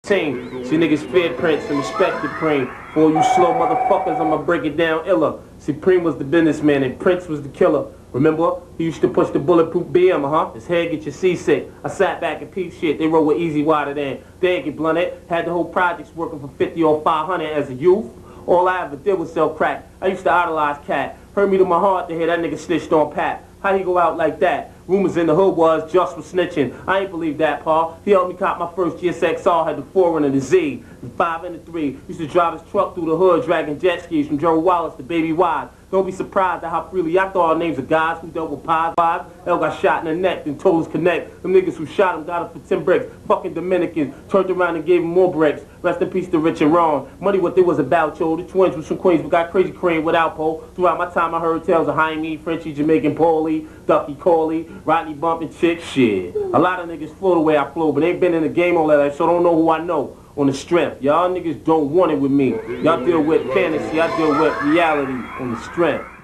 team. See niggas feared Prince and respected Preem. For all you slow motherfuckers, I'ma break it down iller. See, Preem was the businessman and Prince was the killer. Remember? He used to push the bulletproof BM, His head get you seasick. I sat back and peeped shit. They rolled with Easy Wider than. They ain't get blunted. Had the whole projects working for 50 or 500 as a youth. All I ever did was sell crack. I used to idolize Cat. Hurt me to my heart to hear that nigga snitched on Pat. How he go out like that? Rumors in the hood was just was snitching. I ain't believe that, Pa. He helped me cop my first GSXR, had the 4 and the Z, the 5 and the 3. Used to drive his truck through the hood, dragging jet skis from Joe Wallace to Baby Wise. Don't be surprised at how freely I thought our names of guys who dealt with pies. L got shot in the neck, then told us connect. Them niggas who shot him got him for 10 bricks. Fucking Dominicans turned around and gave him more bricks. Rest in peace to Rich and Ron. Money what they was about, yo. The twins was from Queens, but got crazy cream without pole. Throughout my time I heard tales of Jaime, Frenchie, Jamaican Paulie, Ducky Corley, Rodney bumping chicks, shit. A lot of niggas flow the way I flow, but ain't been in the game all that life, so don't know who I know. On the strength, y'all niggas don't want it with me. Y'all deal with fantasy, I deal with reality on the strength.